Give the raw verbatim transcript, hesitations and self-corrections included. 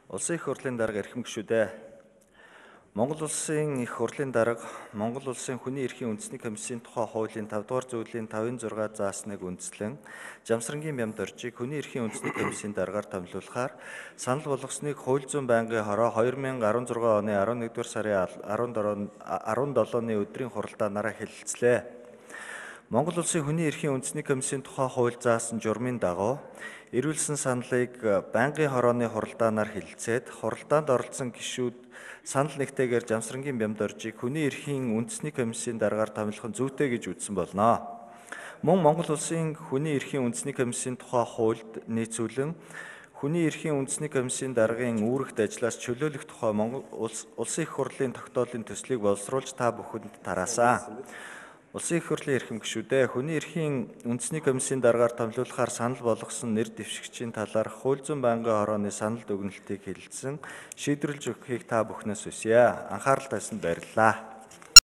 Улсын их хурлын дарга эрхэм гишүүдээ. Монгол улсын их хурлын дарга Монгол улсын хүний эрхийн үндэсний комиссийн тухай хуулийн тавь дугаар зүйлийн тавын зургаар заасныг үндэслэн Жамсрангийн бямд орчийг хүний эрхийн үндэсний комиссийн даргаар томилуулахаар санал болгосныг хууль зүйн байнгын хороо хоёр мянга арван зургаан оны арван нэгдүгээр сарын арван долооны өдрийн хуралдаанаараа хэлэлцлээ. Монгол улсын хүний эрхийн үндэсний комиссийн тухай хууль заасан журмын дагуу эрүүлсэн саналыг байнгын хорооны хуралдаанаар хэлэлцээд хуралдаанд оролцсон гишүүд санал нэгтэйгээр Жамсрангийн бямд оржийг хүний эрхийн үндэсний комиссийн даргаар томилох нь зүйтэй гэж үзсэн болно. Мөн Монгол улсын хүний эрхийн үндэсний комиссийн тухай хуульд нийцүүлэн хүний эрхийн үндэсний комиссийн даргын үүрэгт ажлаас чөлөөлөх тухай Монгол улсын их хурлын тогтоолын төслийг боловсруулж та бүхэнд тараасан. Улсын их хурлын эрхэм гишүүдээ, хүний эрхийн үндэсний комиссийн даргаар томилуулахаар санал болгосон нэр дэвшигчийн талаар хууль зүйн байнгын хорооны санал дүгнэлтийг хэлэлцэн шийдвэрлэж өгөхийг та бүхнээс хүсье. Анхаарал тавьсанд баярлалаа.